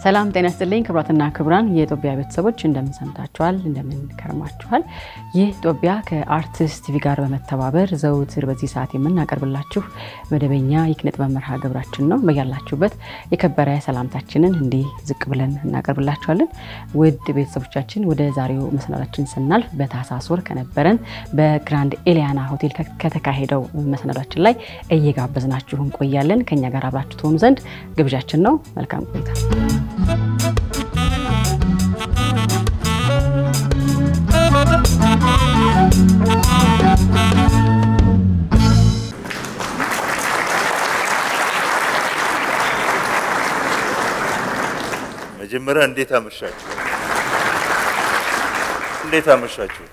ሰላም ጤና ይስጥልኝ ክብራትና ክብራን የኢትዮጵያ ቤተሰቦች እንደምን ሰምታችኋል እንደምን ከርማችኋል ይህ ኢትዮጵያ ከአርቲስት ቲቪ ጋር በመተባበር ዘውትር በዚህ ሰዓት የምናቀርብላችሁ መደበኛ የኪነ ጥበብ መርሃ ግብራችን ነው በያላችሁበት የከበረ ሰላምታችንን እንዲህ ዝቅ ብለን እናቀርብላችኋለን ውድ ቤተሰቦቻችን ወደ ዛሬው መሰናዳችን ስናልፍ በታህሳስ ወር ከነበረን በግራንድ ኤሊያና ሆቴል ከተካሄደው መሰናዳችን ላይ እየጋበዝናችሁ እንቆያለን ከኛ ጋር አብራችሁ ትሆኑ ዘንድ ግብዣችን ነው መልካም ቆይታ መጀመሪያ እንዴት አመሻችሁ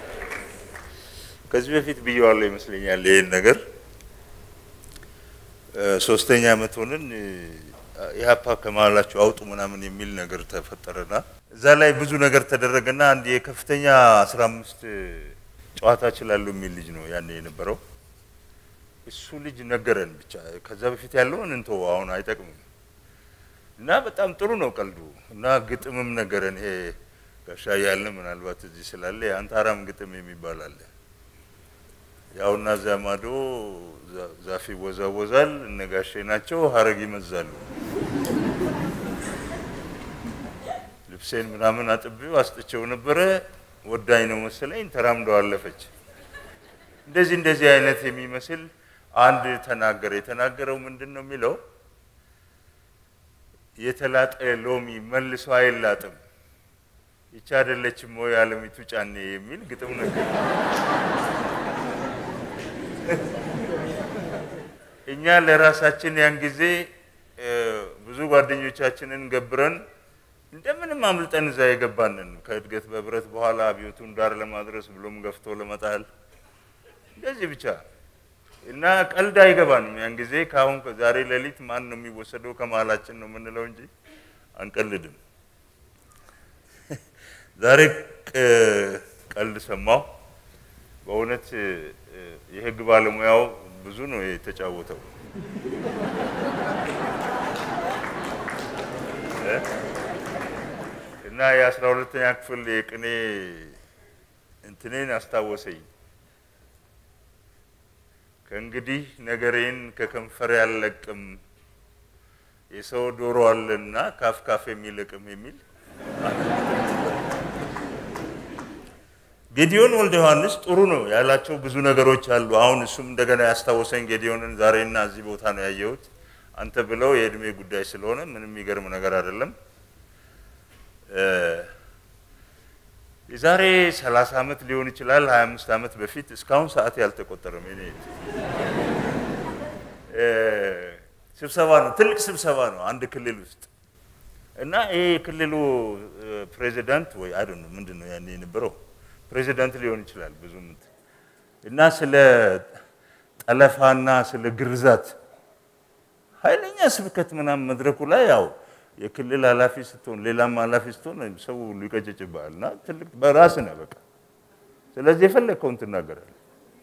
ከዚህ በፊት ብየዋለሁ ይመስለኛል ይሄን ነገር ሶስተኛ አመት ሆነን ያፓ ከማላችሁ አውጡ ምናምን የሚል ነገር ተፈጠረና እዛ ላይ ብዙ ነገር ተደረገና አንድ የከፍተኛ 15 ጨዋታ ይችላል የሚል ልጅ ነው ያኔ የነበረው እሱ ልጅ ነገረን ብቻ ከዛ በፊት ያለውን እንተው አሁን አይጠቅምም እና በጣም ጥሩ ነው ቀልዱ እና ግጥምም ነገረን ይሄ ጋሻ ያለ ምናልባት እዚህ ስላለ አንታራም ግጥም የሚባል አለ ያውና ዘማዶ ዛፊ ወዛወዛል ነጋሼ ናቸው ሀረግ ይመዛሉ ልብሴን ምናምን አጥብው አስጥቸው ነበር ወዳይ ነው መሰለኝ ተራምደው አለፈች እንደዚህ አይነት የሚመስል አንድ የተናገረው ምንድነው የሚለው የተላጠ ሎሚ መልሶ አይላጥም ይቻደለችም ወይ ዓለሚቱ ጫኔ የሚል ግጥም ነገር እኛ ለራሳችን ያን ጊዜ ብዙ ጓደኞቻችንን ገብረን እንደምንም አምልጠን እዛ የገባንን ከእድገት በብረት በኋላ አብዮቱን ዳር ለማድረስ ብሎም ገፍቶ ለመጣል እንደዚህ ብቻ እና ቀልድ አይገባንም ያን ጊዜ ካሁን ዛሬ ለሊት ማን ነው የሚወሰደው ከማላችን ነው ምንለው እንጂ አንቀልድም ዛሬ ቀልድ ሰማው በእውነት የህግ ባለሙያው ብዙ ነው የተጫወተው እና የ12ኛ ክፍል የቅኔ እንትኔን አስታወሰኝ ከእንግዲህ ነገሬን ከከንፈር ያለቅም የሰው ዶሮ አለና ካፍካፍ የሚልቅም የሚል ጌዲዮን ወልደ ዮሐንስ ጥሩ ነው ያላቸው ብዙ ነገሮች አሉ አሁን እሱም እንደገና ያስታወሰኝ ጌዲዮንን ዛሬና እዚህ ቦታ ነው ያየሁት አንተ ብለው የእድሜ ጉዳይ ስለሆነ ምንም ይገርም ነገር አይደለም የዛሬ 30 አመት ሊሆን ይችላል 25 አመት በፊት እስካሁን ሰዓት ያልተቆጠረም እኔ ስብሰባ ነው ትልቅ ስብሰባ ነው አንድ ክልል ውስጥ እና ይሄ ክልሉ ፕሬዝዳንት ወይ አይ ዶንት ኖ ምንድነው ያኔ የነበረው ፕሬዝዳንት ሊሆን ይችላል ብዙም እና ስለ ጠለፋና ስለ ግርዛት ኃይለኛ ስብከት ምናምን መድረኩ ላይ ያው የክልል ኃላፊ ስትሆን ሌላም ኃላፊ ስትሆን ሰው ሁሉ ይቀጭጭባልና ትልቅ በራስ ነው በቃ ስለዚህ የፈለከውን ትናገራለህ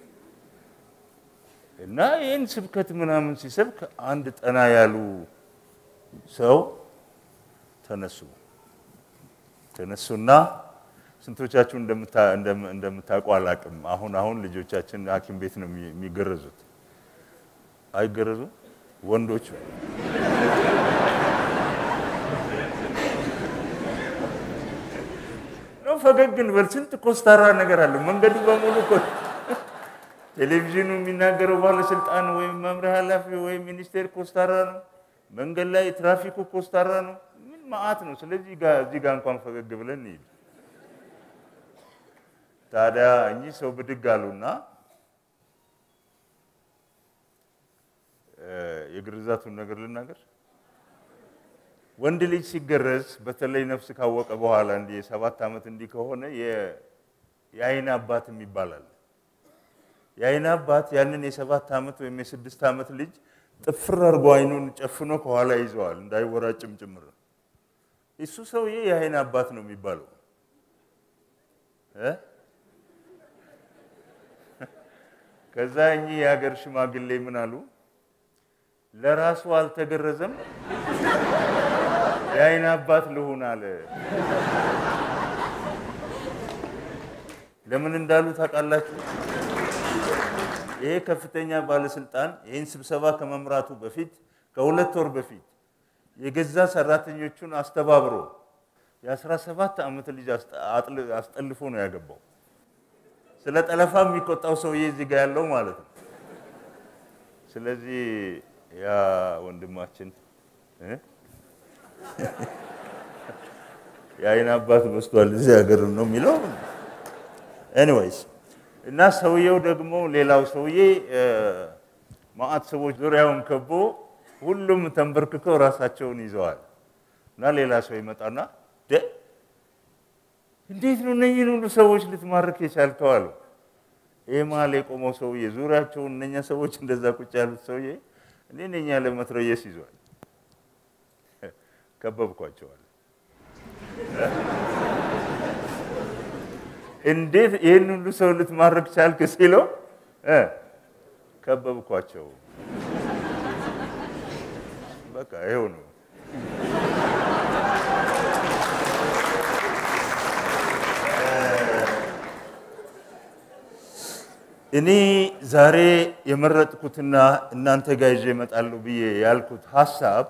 እና ይሄን ስብከት ምናምን ሲሰብክ አንድ ጠና ያሉ ሰው ተነሱና ስንቶቻችሁ እንደምታውቁ አላቅም አሁን ልጆቻችን ሐኪም ቤት ነው የሚገረዙት አይገረዙ ወንዶች ነው ፈገግን በልስንት ኮስታራ ነገር አለ መንገዱ በሙሉ ቴሌቪዥኑ የሚናገረው ባለስልጣን ወይ መምሪያ ኃላፊ ወይ ሚኒስቴር ኮስታራ ነው መንገድ ላይ ትራፊኩ ኮስታራ ነው ምን ማአት ነው ስለዚህ እዚህ ጋር እንኳን ፈገግ ብለን ይል ታዲያ እኚህ ሰው ብድግ አሉና የግርዛቱን ነገር ልናገር ወንድ ልጅ ሲገረዝ በተለይ ነፍስ ካወቀ በኋላ እንደ 7 አመት እንዲ ከሆነ የአይን አባት የሚባላል የአይን አባት ያንን የ7 አመት ወይም የ6 አመት ልጅ ጥፍር አርጎ አይኑን ጨፍኖ ከኋላ ይዘዋል እንዳይወራጭም ጭምር እሱ ሰውዬ የአይን አባት ነው የሚባለው ከዛኝ ያገር ሽማግሌ ምን አሉ ለራሱ አልተገረዘም የአይን አባት ልሁን አለ። ለምን እንዳሉ ታውቃላችሁ? ይሄ ከፍተኛ ባለስልጣን ይሄን ስብሰባ ከመምራቱ በፊት ከሁለት ወር በፊት የገዛ ሰራተኞቹን አስተባብሮ የ17 ዓመት ልጅ አስጠልፎ ነው ያገባው። ስለ ጠለፋ የሚቆጣው ሰውዬ እዚህ ጋር ያለው ማለት ነው። ስለዚህ ያ ወንድማችን የአይን አባት በስቷል እዚህ ሀገር ነው የሚለው። ኤኒዌይስ እና ሰውየው ደግሞ ሌላው ሰውዬ ማአት ሰዎች ዙሪያውን ከቦ ሁሉም ተንበርክከው ራሳቸውን ይዘዋል። እና ሌላ ሰው ይመጣና እንዴት ነው እነኚህን ሁሉ ሰዎች ልትማርክ የቻልከው አለው። ይሄ መሀል የቆመው ሰውዬ ዙሪያቸውን እነኛ ሰዎች እንደዛ ቁጭ ያሉት ሰውዬ እኔ ነኝ ያለ መትረየስ ይዟል። ከበብኳቸዋል። እንዴት ይሄን ሁሉ ሰው ልትማርክ ቻልክ ሲለው ከበብኳቸው። በቃ ይሄው ነው። እኔ ዛሬ የመረጥኩትና እናንተ ጋር ይዤ እመጣለሁ ብዬ ያልኩት ሐሳብ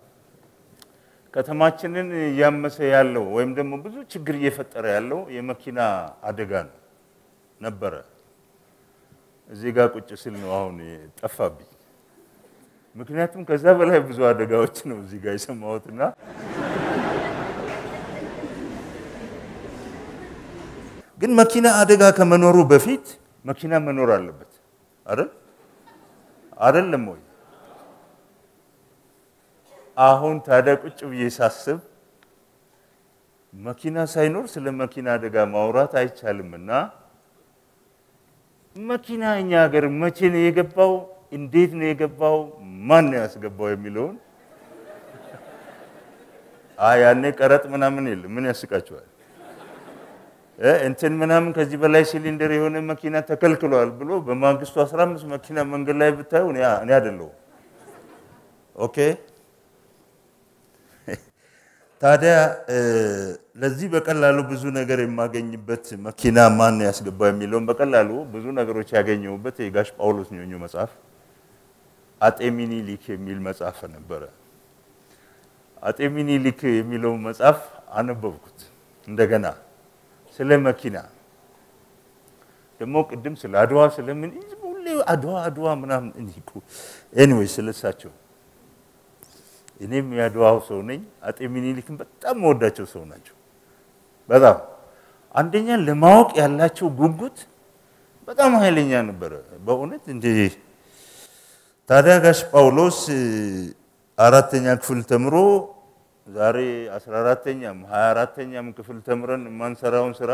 ከተማችንን ያመሰ ያለው ወይም ደግሞ ብዙ ችግር እየፈጠረ ያለው የመኪና አደጋ ነው ነበረ። እዚህ ጋር ቁጭ ስል ነው አሁን ጠፋብኝ። ምክንያቱም ከዛ በላይ ብዙ አደጋዎች ነው እዚህ ጋር የሰማሁትና ግን መኪና አደጋ ከመኖሩ በፊት መኪና መኖር አለበት አይደለም ወይ? አሁን ታዲያ ቁጭ ብዬ ሳስብ መኪና ሳይኖር ስለ መኪና አደጋ ማውራት አይቻልምና መኪና እኛ ሀገር መቼ ነው የገባው? እንዴት ነው የገባው? ማን ነው ያስገባው የሚለውን ያኔ ቀረጥ ምናምን የለም። ምን ያስቃቸዋል? እንትን ምናምን ከዚህ በላይ ሲሊንደር የሆነ መኪና ተከልክሏል ብሎ በማግስቱ 15 መኪና መንገድ ላይ ብታዩ እኔ አይደለም። ኦኬ ታዲያ ለዚህ በቀላሉ ብዙ ነገር የማገኝበት መኪና ማን ያስገባው የሚለውን በቀላሉ ብዙ ነገሮች ያገኘውበት የጋሽ ጳውሎስ ኞኞ መጽሐፍ አጤ ሚኒሊክ የሚል መጽሐፍ ነበረ። አጤ ሚኒሊክ የሚለው መጽሐፍ አነበብኩት እንደገና ስለ መኪና ደግሞ ቅድም ስለ አድዋ ስለምን ሁሌ አድዋ ምናምን እንዲኩ ኤኒዌይ ስለሳቸው እኔም ያድዋው ሰው ነኝ። አጤ ሚኒሊክን በጣም ወዳቸው ሰው ናቸው። በጣም አንደኛ ለማወቅ ያላቸው ጉጉት በጣም ኃይለኛ ነበር በእውነት እንደ ታዲያ ጋሽ ጳውሎስ አራተኛ ክፍል ተምሮ ዛሬ 14ኛም 24ኛም ክፍል ተምረን ማንሰራውን ስራ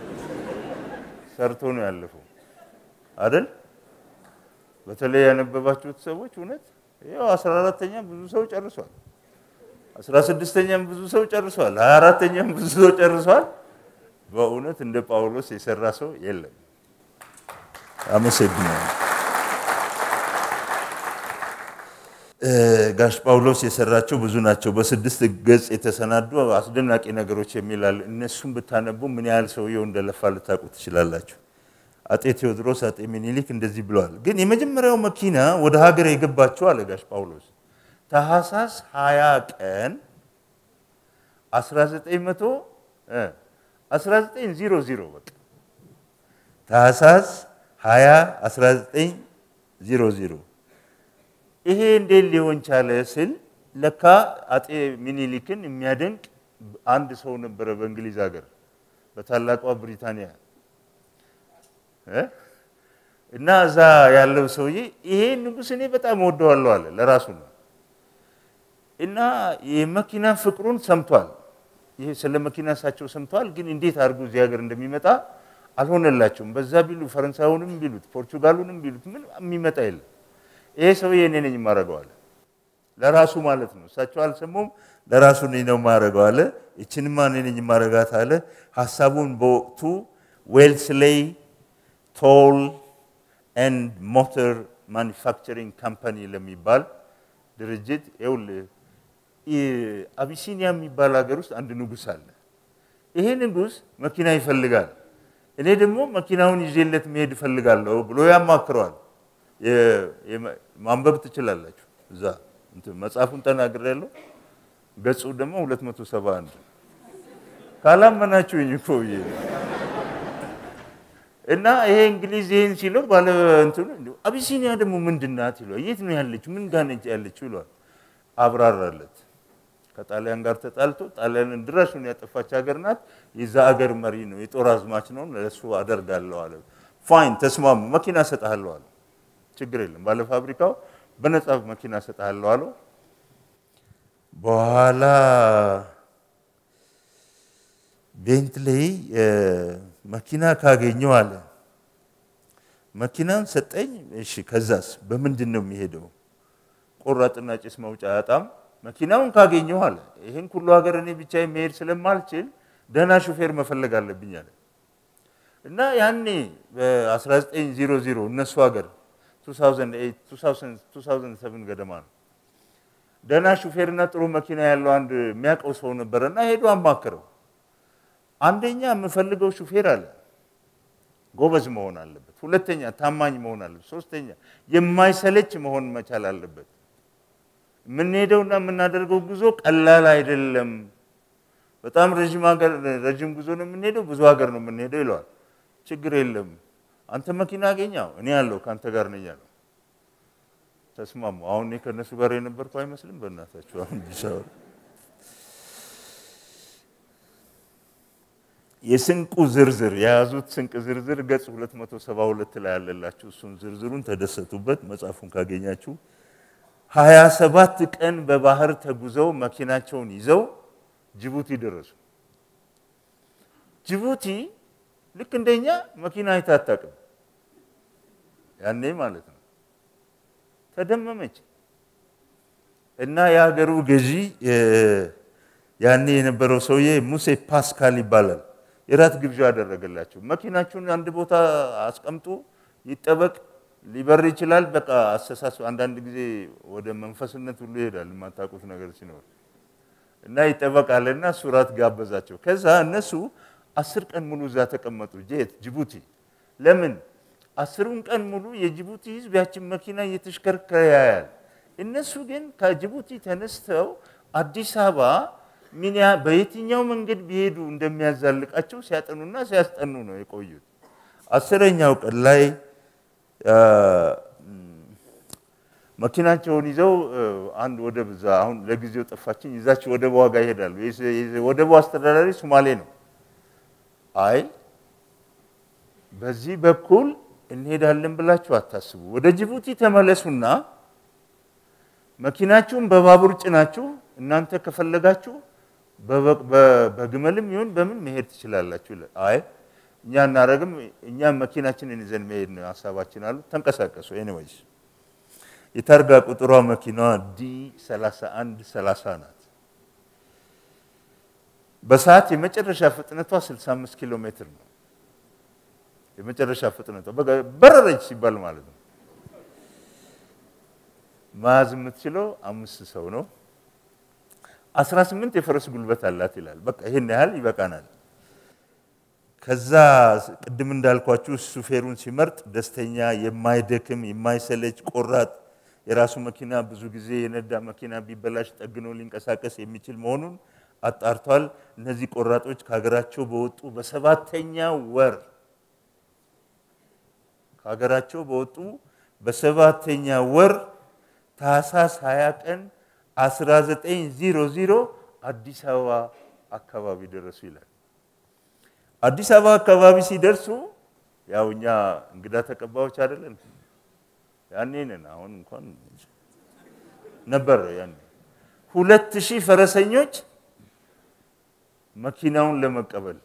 ሰርቶ ነው ያለፈው አይደል? በተለይ ያነበባችሁት ሰዎች እውነት ያው 14ኛም ብዙ ሰው ጨርሷል፣ 16ኛም ብዙ ሰው ጨርሷል፣ 24ኛም ብዙ ሰው ጨርሷል። በእውነት እንደ ጳውሎስ የሰራ ሰው የለም። አመሰግናለሁ። ጋሽ ጳውሎስ የሰራቸው ብዙ ናቸው። በ6 ገጽ የተሰናዱ አስደናቂ ነገሮች የሚላል እነሱን ብታነቡ ምን ያህል ሰውየው እንደለፋ ልታውቁ ትችላላችሁ። አጤ ቴዎድሮስ አጤ ሚኒሊክ እንደዚህ ብለዋል። ግን የመጀመሪያው መኪና ወደ ሀገር የገባቸው አለ ጋሽ ጳውሎስ ታህሳስ 20 ቀን 1900 በቃ ታህሳስ 20 1900 ይሄ እንዴት ሊሆን ቻለ ስል ለካ አጤ ሚኒሊክን የሚያደንቅ አንድ ሰው ነበረ በእንግሊዝ ሀገር በታላቋ ብሪታንያ እና እዛ ያለው ሰውዬ ይሄ ንጉስ እኔ በጣም ወደዋለሁ አለ ለራሱ ነው። እና የመኪና ፍቅሩን ሰምቷል። ይሄ ስለ መኪና ሳቸው ሰምቷል። ግን እንዴት አድርጎ እዚህ ሀገር እንደሚመጣ አልሆነላቸውም። በዛ ቢሉ ፈረንሳዩንም ቢሉት ፖርቹጋሉንም ቢሉት ምን የሚመጣ የለም። ይሄ ሰውዬ እኔ ነኝ ማረጋው አለ ለራሱ ማለት ነው። እሳቸው አልሰሙም። ለራሱ ነው ማረጋው አለ። እቺንማ እኔ ነኝ ማረጋት አለ። ሐሳቡን በወቅቱ ዌልስሌይ ቶል ኤንድ ሞተር ማኑፋክቸሪንግ ካምፓኒ ለሚባል ድርጅት አቢሲኒያ የሚባል ሀገር ውስጥ አንድ ንጉስ አለ ይሄ ንጉስ መኪና ይፈልጋል እኔ ደግሞ መኪናውን ይዤለት መሄድ ፈልጋለሁ ብሎ ያማክረዋል ማንበብ ትችላላችሁ እዛ እንት መጽሐፉን ተናግሬያለሁ ገጹ ደግሞ 271 ካላመናችሁኝ እኮ እና ይሄ እንግሊዝ ይሄን ሲለው ባለ እንትኑ አቢሲኒያ ደግሞ ምንድናት ይለው የት ነው ያለችው ምን ጋር ነች ያለችው ይሏል አብራራለት ከጣሊያን ጋር ተጣልቶ ጣሊያንን ድረሱን ያጠፋች ሀገር ናት የዛ ሀገር መሪ ነው የጦር አዝማች ነው ለሱ አደርጋለሁ አለ ፋይን ተስማሙ መኪና ሰጣለሁ አለ ችግር የለም ባለ ፋብሪካው በነጻ መኪና ሰጣለሁ አለ በኋላ ቤንትሌይ መኪና ካገኘው አለ መኪናን ሰጠኝ እሺ ከዛስ በምንድነው የሚሄደው ቆራጥና ጭስ መውጫ አጣም መኪናውን ካገኘው አለ ይሄን ሁሉ ሀገር እኔ ብቻ መሄድ ስለማልችል ደና ሹፌር መፈለግ አለብኝ አለ እና ያኔ በ1900 እነሱ ሀገር 2007 ገደማ ነው ደና ሹፌርና ጥሩ መኪና ያለው አንድ የሚያቀው ሰው ነበርና ሄዶ አማከረው አንደኛ የምፈልገው ሹፌር አለ ጎበዝ መሆን አለበት ሁለተኛ ታማኝ መሆን አለበት ሶስተኛ የማይሰለች መሆን መቻል አለበት ምን ሄደውና ምናደርገው ጉዞ ቀላል አይደለም በጣም ረጅም ጉዞ ነው የምንሄደው ብዙ ሀገር ነው የምንሄደው ይላል ችግር የለም አንተ መኪና አገኛው እኔ ያለው ካንተ ጋር ነኝ ያለው ተስማሙ አሁን እኔ ከነሱ ጋር የነበርኩ አይመስልም በእናታችሁ አሁን ቢሻው የስንቁ ዝርዝር ያዙት ስንቅ ዝርዝር ገጽ 272 ላይ ያለላችሁ እሱን ዝርዝሩን ተደሰቱበት መጽሐፉን ካገኛችሁ 27 ቀን በባህር ተጉዘው መኪናቸውን ይዘው ጅቡቲ ደረሱ ጅቡቲ ልክ እንደኛ መኪና አይታጣቅም ያኔ ማለት ነው ተደመመች እና ያገሩ ገዢ ያኔ የነበረው ሰውዬ ሙሴ ፓስካል ይባላል የራት ግብዣ አደረገላቸው መኪናቸውን አንድ ቦታ አስቀምጡ ይጠበቅ ሊበር ይችላል በቃ አሰሳስ አንዳንድ ጊዜ ወደ መንፈስነት ሁሉ ይሄዳል ማታቁት ነገር ሲኖር እና ይጠበቃልና ሱራት ጋበዛቸው ከዛ እነሱ 10 ቀን ሙሉ እዛ ተቀመጡ ጅቡቲ ለምን 10 ቀን ሙሉ የጅቡቲ ህዝብ ያችን መኪና እየተሽከረከረ ያያል እነሱ ግን ከጅቡቲ ተነስተው አዲስ አበባ ሚኒያ በየትኛው መንገድ ቢሄዱ እንደሚያዛልቃቸው ሲያጠኑና ሲያስጠኑ ነው የቆዩት 10ኛው ቀን ላይ መኪናቸውን ይዘው አንድ ወደብ እዛ አሁን ለጊዜው ጠፋችኝ ይዛቸው ወደብ ዋጋ ይሄዳሉ ወደቡ አስተዳዳሪ ሶማሌ ነው አይ በዚህ በኩል እንሄዳለን ብላችሁ አታስቡ ወደ ጅቡቲ ተመለሱና መኪናችሁን በባቡር ጭናችሁ እናንተ ከፈለጋችሁ በግመልም ይሁን በምን መሄድ ትችላላችሁ አይ እኛ እናረግም እኛ መኪናችንን ይዘን መሄድ ነው ሐሳባችን አሉ ተንቀሳቀሱ ኤኒዌይስ የታርጋ ቁጥሯ መኪናዋ D3130 ናት በሰዓት የመጨረሻ ፍጥነቷ 65 ኪሎ ሜትር ነው የመጨረሻ ፍጥነቷ በረረች ሲባል ማለት ነው ማዝ የምትችለው 5 ሰው ነው 18 የፈረስ ጉልበት አላት ይላል በቃ ይሄን ያህል ይበቃናል ከዛ ቅድም እንዳልኳችሁ ሹፌሩን ሲመርጥ ደስተኛ የማይደክም የማይሰለች ቆራጥ የራሱ መኪና ብዙ ጊዜ የነዳ መኪና ቢበላሽ ጠግኖ ሊንቀሳቀስ የሚችል መሆኑን አጣርቷል እነዚህ ቆራጦች ከሀገራቸው በወጡ በሰባተኛው ወር ከሀገራቸው በወጡ በሰባተኛው ወር ታህሳስ 20 ቀን 1900 አዲስ አበባ አካባቢ ደረሱ ይላል አዲስ አበባ አካባቢ ሲደርሱ ያውኛ እንግዳ ተቀባዮች አይደለም ያኔ ነን አሁን እንኳን ነበር ያኔ 2000 ፈረሰኞች መኪናውን ለመቀበል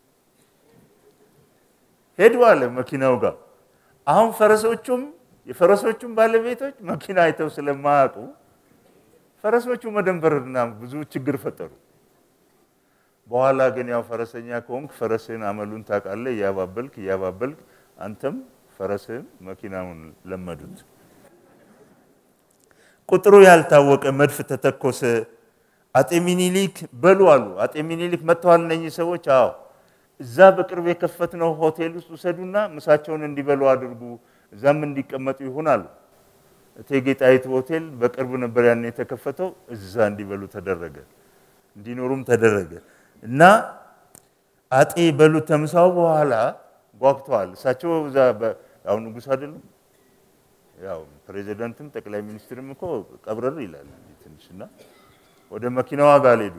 ሄደዋል መኪናው ጋር አሁን የፈረሶቹም ባለቤቶች መኪና አይተው ስለማያውቁ ፈረሶቹ መደንበርና ብዙ ችግር ፈጠሩ በኋላ ግን ያው ፈረሰኛ ከሆንክ ፈረስን አመሉን ታቃለህ ያባበልክ አንተም ፈረስን መኪናውን ለመዱት ቁጥሩ ያልታወቀ መድፍ ተተኮሰ አጤ ሚኒሊክ በሉ አሉ አጤ ሚኒሊክ መጥተዋል እነኚህ ሰዎች አዎ እዛ በቅርብ የከፈትነው ሆቴል ውስጥ ወሰዱና ምሳቸውን እንዲበሉ አድርጉ እዛም እንዲቀመጡ ይሆናሉ እቴጌ ጣይቱ ሆቴል በቅርብ ነበር ያን የተከፈተው እዛ እንዲበሉ ተደረገ እንዲኖሩም ተደረገ እና አጤ በሉ ተምሳው በኋላ ጓግተዋል እሳቸው እዛ ያው ንጉስ አይደለም ያው ፕሬዝዳንትም ጠቅላይ ሚኒስትርም እኮ ቀብረር ይላል ትንሽና ወደ መኪናዋ ጋር ሄዱ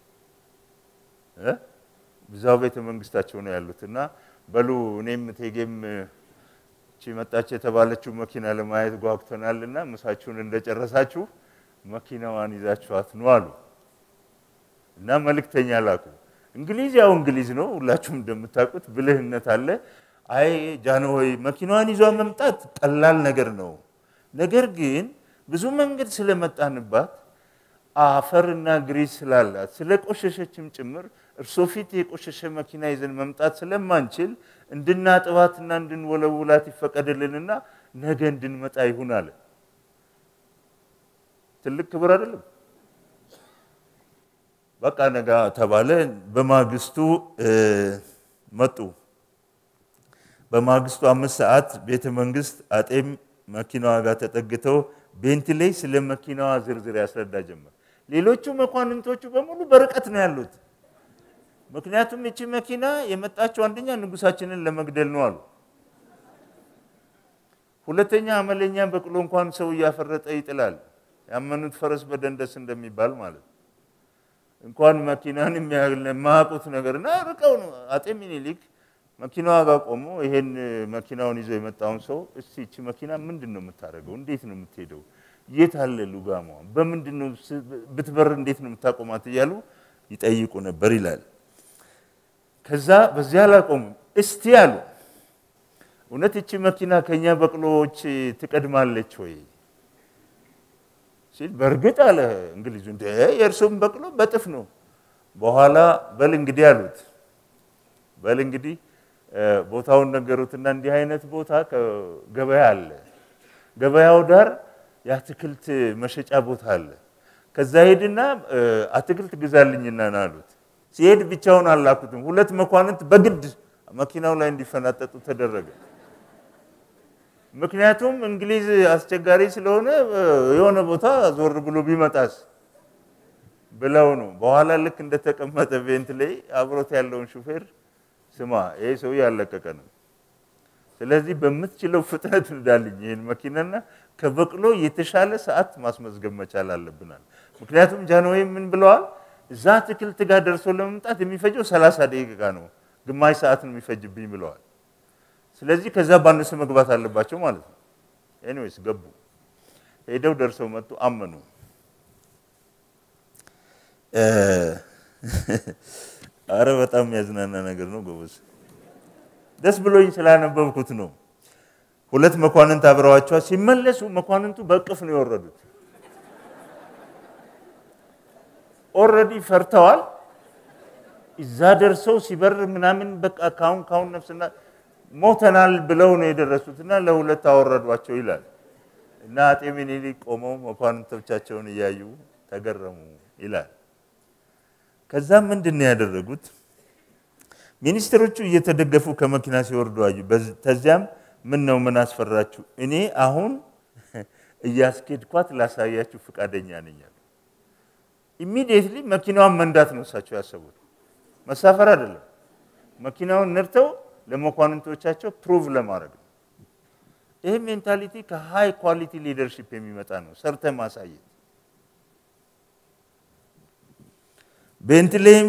ብዛው ቤተ መንግስታቸው ነው ያሉትና በሉ እኔም እቴጌም መጣች የተባለችው መኪና ለማየት ጓግተናልና ምሳችሁን እንደጨረሳችሁ መኪናዋን ይዛችኋት ነው አሉ እና መልእክተኛ ላኩ እንግሊዝ ያው እንግሊዝ ነው ሁላችሁም እንደምታውቁት ብልህነት አለ አይ ጃንሆይ መኪናዋን ይዟ መምጣት ቀላል ነገር ነው ነገር ግን ብዙ መንገድ ስለመጣንባት አፈርና ግሪስ ስላላት ስለቆሸሸችም ጭምር እርሶ ፊት የቆሸሸ መኪና ይዘን መምጣት ስለማንችል እንድናጥባትና እንድንወለውላት ይፈቀድልንና ነገ እንድንመጣ ይሁን አለ ትልቅ ክብር አይደለም በቃ ነገ ተባለ በማግስቱ መጡ በማግስቱ 5 ሰዓት ቤተ መንግስት አጤም መኪናዋ ጋር ተጠግተው ቤንትሌይ ስለ መኪናዋ ዝርዝር ያስረዳ ጀመር ሌሎቹ መኳንንቶቹ በሙሉ በርቀት ነው ያሉት ምክንያቱም እቺ መኪና የመጣችው አንደኛ ንጉሳችንን ለመግደል ነው አሉ ሁለተኛ አመለኛ በቅሎ እንኳን ሰው ያፈረጠ ይጥላል ያመኑት ፈረስ በደንደስ እንደሚባል ማለት እንኳን መኪናን የሚያውቁት ነገርና ርቀው ነው አጤ ሚኒሊክ መኪናዋ ጋር ቆሞ ይሄን መኪናውን ይዞ የመጣውን ሰው እስቲ እቺ መኪና ምንድነው የምታረገው እንዴት ነው የምትሄደው የት አለ ሉጋማ በምንድነው ብትበር እንዴት ነው የምታቆማት ይያሉ ይጠይቁ ነበር ይላል ከዛ በዚያ ላቆሙ እስቲ አሉ እውነት እቺ መኪና ከኛ በቅሎዎች ትቀድማለች ወይ ሲል በርግጥ አለ እንግሊዙ እንደ የርሱም በቅሎ በጥፍ ነው በኋላ በል እንግዲህ አሉት በል እንግዲህ ቦታውን ነገሩትና እንዲህ አይነት ቦታ ገበያ አለ ገበያው ዳር ያትክልት መሸጫ ቦታ አለ ከዛ ሄድና አትክልት ግዛልኝና ናሉት ሲሄድ ብቻውን አላኩትም ሁለት መኳንንት በግድ መኪናው ላይ እንዲፈናጠጡ ተደረገ ምክንያቱም እንግሊዝ አስቸጋሪ ስለሆነ የሆነ ቦታ ዞር ብሎ ቢመጣስ ብለው ነው በኋላ ልክ እንደተቀመጠ ቤንትሌይ አብሮት ያለውን ሹፌር ስማ ይሄ ሰው ያለቀቀ ነው ስለዚህ በመትችለው ፍጥነት እንዳልኝ ይሄን መኪናና ከበቅሎ የተሻለ ሰዓት ማስመዝገብ መቻል አለብናል ምክንያቱም ጃንሆይ ምን ብለዋል እዛ አትክልት ጋር ደርሶ ለመምጣት የሚፈጀው 30 ደቂቃ ነው ግማሽ ሰዓት ነው የሚፈጅብኝ ብለዋል ስለዚህ ከዛ ባነሰ መግባት አለባቸው ማለት ነው ኤኒዌይስ ገቡ ሄደው ደርሰው መጡ አመኑ አረ በጣም ያዝናና ነገር ነው ጎበዝ ደስ ብሎኝ ስላነበብኩት ነው ሁለት መኳንንት አብረዋቸው ሲመለሱ መኳንንቱ በቅፍ ነው የወረዱት ኦሬዲ ፈርተዋል እዛ ደርሰው ሲበር ምናምን በቃ ካውን ነፍስና ሞተናል ብለው ነው የደረሱትና ለሁለት አወረዷቸው ይላል እና አጤ ሚኒሊክ ቆመው መኳንንቶቻቸውን ያዩ ተገረሙ ይላል ከዛ ምንድነው ያደረጉት ሚኒስትሮቹ እየተደገፉ ከመኪና ሲወርዱ አዩ ተዚያም ምን አስፈራችሁ እኔ አሁን እያስኬድኳት ላሳያችሁ ፍቃደኛ ነኝ ኢሚዲየትሊ መኪናውን መንዳት ነው ሳቸው ያሰቡት መሳፈር አይደለም መኪናውን ነርተው ለመኳንንቶቻቸው ፕሩቭ ለማድረግ ይሄ ሜንታሊቲ ከሃይ ኳሊቲ ሊደርሺፕ የሚመጣ ነው ሰርተ ማሳየት ቤንትሌይም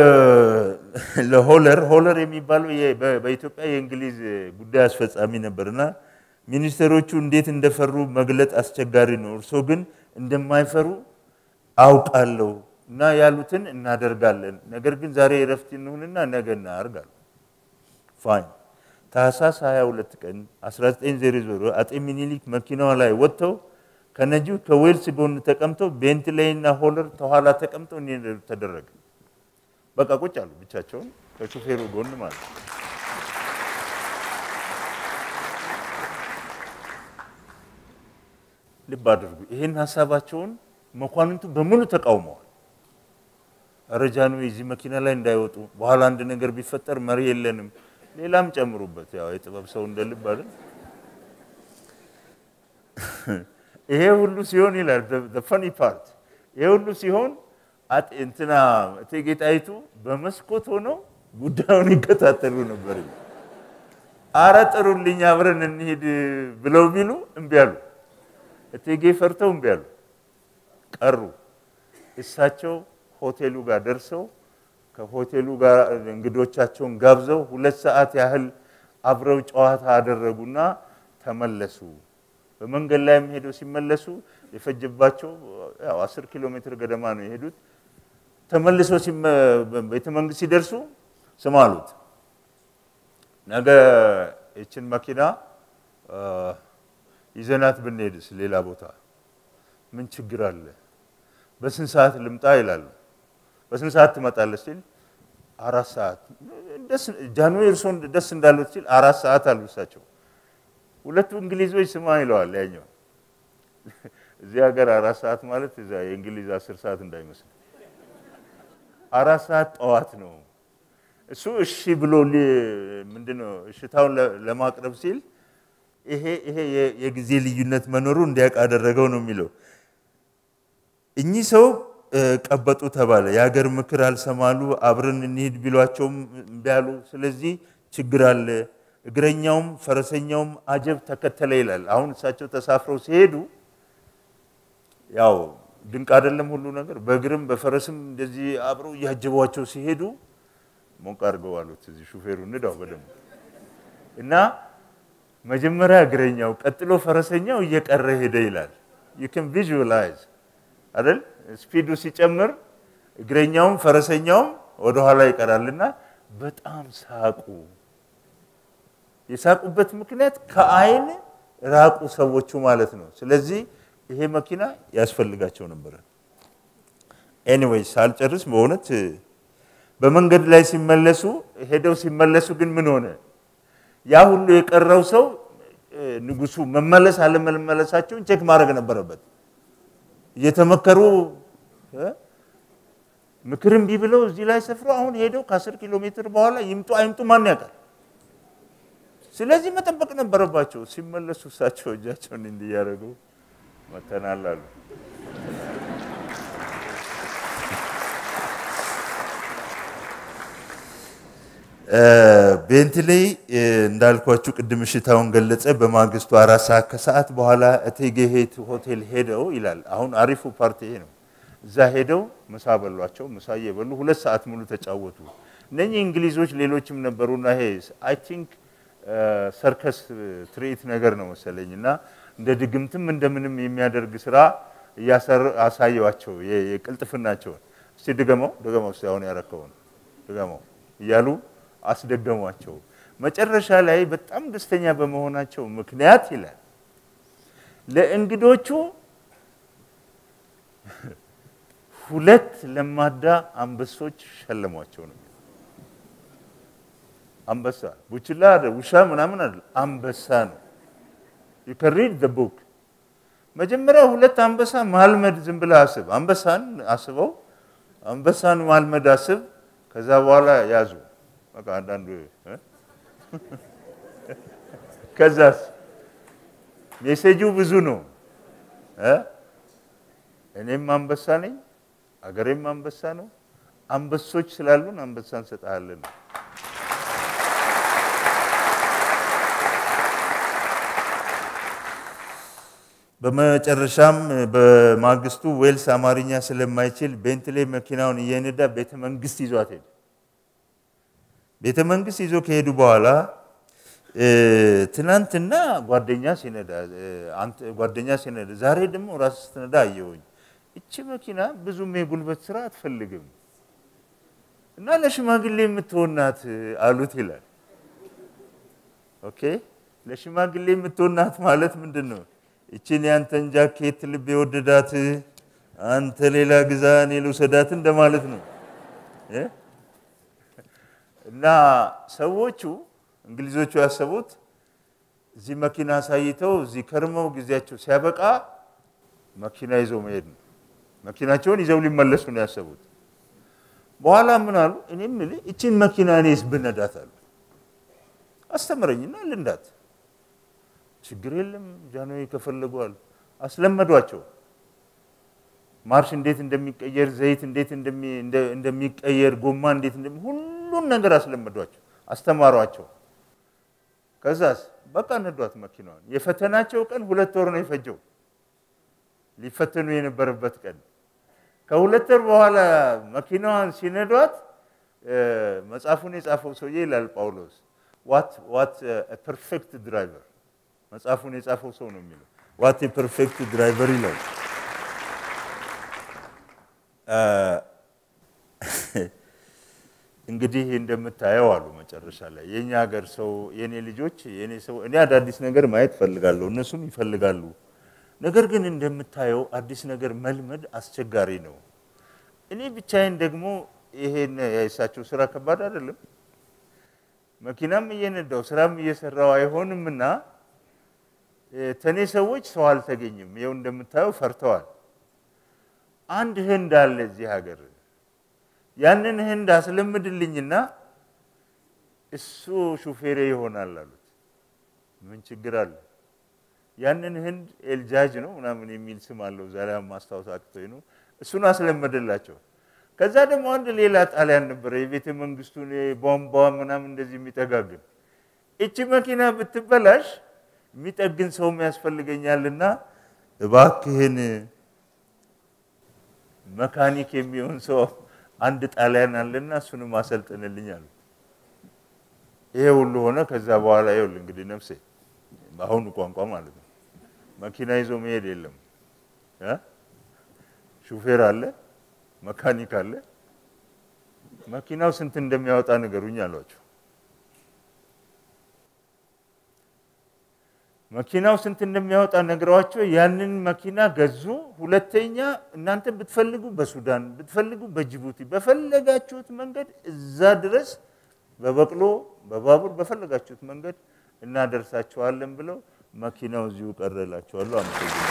ለሆለር የሚባለው በኢትዮጵያ የእንግሊዝ ጉዳይ አስፈጻሚ ነበርና ሚኒስትሮቹ እንዴት እንደፈሩ መግለጥ አስቸጋሪ ነው እርሶ ግን እንደማይፈሩ አውቃለሁ እና ያሉትን እናደርጋለን ነገር ግን ዛሬ ረፍት እንሁንና ነገ እናርጋለን ፋይን ታህሳስ 22 ቀን 1900 አጤ ሚኒሊክ መኪናው ላይ ወጥተው ከነጂው ከዌልስ ጎን ተቀምጠው ቤንትሌይና ሆለር ተኋላ ተቀምጠው እንዲነዱ ተደረገ በቃ ቁጭ አሉ ብቻቸውን ከሹፌሩ ጎን ማለት ልብ አድርጉ ይሄን ሐሳባቸውን መኳንንቱ በሙሉ ተቃውመዋል ረጃኑ እዚህ መኪና ላይ እንዳይወጡ በኋላ አንድ ነገር ቢፈጠር መሪ የለንም ሌላም ጨምሩበት ያው የጥበብ ሰው እንደልብ አይደል ይሄ ሁሉ ሲሆን ይላል the funny part ይሄ ሁሉ ሲሆን እንትና እቴጌ ጣይቱ በመስኮት ሆነው ጉዳዩን ይከታተሉ ነበር አረ ጥሩልኝ አብረን እንሂድ ብለው ቢሉ እምቢ አሉ እቴጌ ፈርተው እምቢ አሉ ቀሩ እሳቸው ሆቴሉ ጋር ደርሰው ከሆቴሉ ጋር እንግዶቻቸውን ጋብዘው 2 ሰዓት ያህል አብረው ጨዋታ አደረጉና ተመለሱ በመንገድ ላይ ሄደው ሲመለሱ የፈጀባቸው ያው 10 ኪሎ ሜትር ገደማ ነው የሄዱት ተመልሰው ቤተ መንግስት ሲደርሱ ስማሉት ነገ እቺን መኪና ይዘናት ብንሄድስ ሌላ ቦታ ምን ችግር አለ በስንት ሰዓት ልምጣ ይላሉ በስንት ሰዓት ትመጣለች ሲል 4 ሰዓት ደስ ጃንዌሪ እርሶን ደስ እንዳሉት ሲል 4 ሰዓት አልብሳቸው ሁለቱ እንግሊዞች ስማ ይለዋል ያኛው እዚህ ሀገር 4 ሰዓት ማለት እዛ የእንግሊዝ 10 ሰዓት እንዳይመስል 4 ሰዓት ጠዋት ነው እሱ እሺ ብሎ ምንድነው እሽታውን ለማቅረብ ሲል ይሄ የጊዜ ልዩነት መኖሩ እንዲያውቅ አደረገው ነው የሚለው እኚህ ሰው ቀበጡ ተባለ የሀገር ምክር አልሰማሉ አብረን እንሂድ ቢሏቸውም ቢያሉ ስለዚህ ችግር አለ እግረኛውም ፈረሰኛውም አጀብ ተከተለ ይላል አሁን እሳቸው ተሳፍረው ሲሄዱ ያው ድንቅ አይደለም ሁሉ ነገር በእግርም በፈረስም እንደዚህ አብረው ያጀቧቸው ሲሄዱ ሞቅ አድርገው አሉት እዚህ ሹፌሩ እንዳው በደም እና መጀመሪያ እግረኛው ቀጥሎ ፈረሰኛው እየቀረ ሄደ ይላል you can visualize አይደል ስፒዱ ሲጨምር እግረኛውም ፈረሰኛውም ወደ ኋላ ይቀራልና በጣም ሳቁ የሳቁበት ምክንያት ከአይን ራቁ ሰዎቹ ማለት ነው ስለዚህ ይሄ መኪና ያስፈልጋቸው ነበር anyway ሳልጨርስ በእውነት በመንገድ ላይ ሲመለሱ ሄደው ሲመለሱ ግን ምን ሆነ ያ ሁሉ የቀረው ሰው ንጉሱ መመለስ አለመመለሳቸውን ቼክ ማድረግ ነበረበት እየተመከሩ ምክርም ቢብለው እዚህ ላይ ሰፍሮ አሁን ሄደው ከ10 ኪሎ ሜትር በኋላ ይምጡ አይምጡ ማን ያውቃል ስለዚህ መጠበቅ ነበረባቸው ሲመለሱ እሳቸው እጃቸውን እንዲያረጉ መተናል አሉ ቤንትሌይ እንዳልኳችሁ ቅድም ሽታውን ገለጸ በማግስቱ 4 ሰዓት ከሰዓት በኋላ እቴጌ ሄት ሆቴል ሄደው ይላል አሁን አሪፉ ፓርቲ ነው እዛ ሄደው ምሳ በሏቸው ምሳ የበሉ 2 ሰዓት ሙሉ ተጫወቱ እነኚህ እንግሊዞች ሌሎችም ነበሩና ይሄ አይ ቲንክ ሰርከስ ትርኢት ነገር ነው መሰለኝና እንደ ድግምትም እንደምንም የሚያደርግ ስራ ያሳየዋቸው የቅልጥፍናቸው እስቲ ድገመው ሲያውን ያረከው ድገመው ይያሉ አስደገሟቸው መጨረሻ ላይ በጣም ደስተኛ በመሆናቸው ምክንያት ይላል ለእንግዶቹ 2 ለማዳ አንበሶች ሸለሟቸው ነው አንበሳ ቡችላ ውሻ ምናምን አይደል አንበሳ ነው you can read the book መጀመሪያ 2 አንበሳ ማልመድ ዝም ብለ አስብ አንበሳን አስበው አንበሳን ማልመድ አስብ ከዛ በኋላ ያዙ በቃ አንዳንዱ ከዛስ ሜሴጁ ብዙ ነው እኔም አንበሳ ነኝ አገሬም አንበሳ ነው አንበሶች ስላሉን አንበሳን ሰጣለን በመጨረሻም በማግስቱ ዌልስ አማርኛ ስለማይችል ቤንትሌይ መኪናውን እየነዳ ቤተ መንግስት ይዟት ሄደ ቤተ መንግስት ይዞ ከሄዱ በኋላ ትናንትና ጓደኛ ሲነዳ ዛሬ ደግሞ ራስ ስትነዳ አየሁኝ እቺ መኪና ብዙም የጉልበት ስራ አትፈልግም እና ለሽማግሌ የምትሆናት አሉት ይላል ኦኬ ለሽማግሌ የምትሆናት ማለት ምንድነው እቺን ያንተን ጃኬት ልብ የወደዳት አንተ ሌላ ግዛን የልውሰዳት እንደማለት ነው እና ሰዎቹ እንግሊዞቹ ያሰቡት እዚህ መኪና ሳይተው እዚህ ከርመው ጊዜያቸው ሲያበቃ መኪና ይዘው መሄድ ነው መኪናቸውን ይዘው ሊመለሱ ነው ያሰቡት በኋላ ምን አሉ እኔም እቺን መኪና እኔስ ብነዳት አሉ አስተምረኝና ልንዳት ችግር የለም ጃንሆይ ከፈለጓል አስለመዷቸው ማርሽ እንዴት እንደሚቀየር ዘይት እንዴት እንደሚቀየር ጎማ እንዴት ሁሉን ነገር አስለመዷቸው አስተማሯቸው ከዛስ በቃ ነዷት መኪናዋን የፈተናቸው ቀን 2 ወር ነው የፈጀው ሊፈተኑ የነበረበት ቀን ከ2 ወር በኋላ መኪናዋን ሲነዷት መጻፉን የጻፈው ሰውዬ ይላል ጳውሎስ what a perfect driver መጻፉን የጻፈው ሰው ነው የሚለው what a perfect driver ይላል እንግዲህ እንደምታየው አሉ መጨረሻ ላይ የኛ ሀገር ሰው የኔ ልጆች የኔ ሰው እኔ አዳዲስ ነገር ማየት ፈልጋለሁ እነሱም ይፈልጋሉ ነገር ግን እንደምታየው አዲስ ነገር መልመድ አስቸጋሪ ነው እኔ ብቻዬን ደግሞ ይሄን ያይሳቸው ስራ ከባድ አይደለም መኪናም እየነዳው ስራም እየሰራው አይሆንምና ተኔ ሰዎች ሰው አልተገኘም ይሄው እንደምታየው ፈርተዋል አንድ ህንድ አለ እዚህ ሀገር ያንን ህንድ አስለምድልኝና እሱ ሹፌሬ ይሆናል አሉት ምን ችግር አለ ያንን ህንድ ኤልጃጅ ነው ምናምን የሚል ስም አለው ዛሬ ማስታወስ አቅቶኝ ነው እሱን አስለመደላቸው ከዛ ደግሞ አንድ ሌላ ጣሊያን ነበር የቤተ መንግስቱን ቦምባ ምናምን እንደዚህ የሚጠጋግን እቺ መኪና ብትበላሽ የሚጠግን ሰው ያስፈልገኛልና እባክህን መካኒክ የሚሆን ሰው አንድ ጣሊያን አለና እሱን ማሰልጠንልኛል ይሄ ሁሉ ሆነ ከዛ በኋላ ይኸውልህ እንግዲህ ነፍሴ አሁን ቋንቋ ማለት ነው መኪና ይዞ መሄድ የለም ሹፌር አለ መካኒክ አለ መኪናው ስንት እንደሚያወጣ ነገሩኝ አሏቸው መኪናው ስንት እንደሚያወጣ ነገሯቸው ያንን መኪና ገዙ ሁለተኛ እናንተ ብትፈልጉ በሱዳን ብትፈልጉ በጅቡቲ በፈለጋችሁት መንገድ እዛ ድረስ በበቅሎ በባቡር በፈለጋችሁት መንገድ እናደርሳቸዋለን ብለው መኪናው እዚሁ ቀረላቸው አሉ አመሰግናለሁ